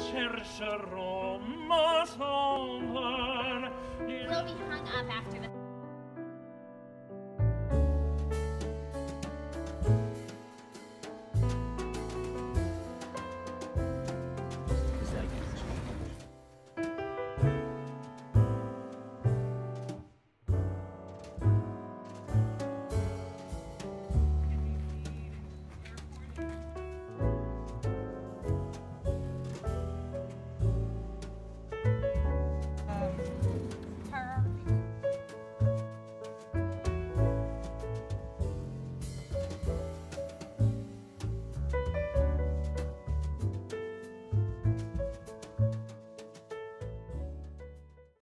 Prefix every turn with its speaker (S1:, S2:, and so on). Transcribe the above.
S1: chercheront ma sombre.
S2: We'll be hung up after the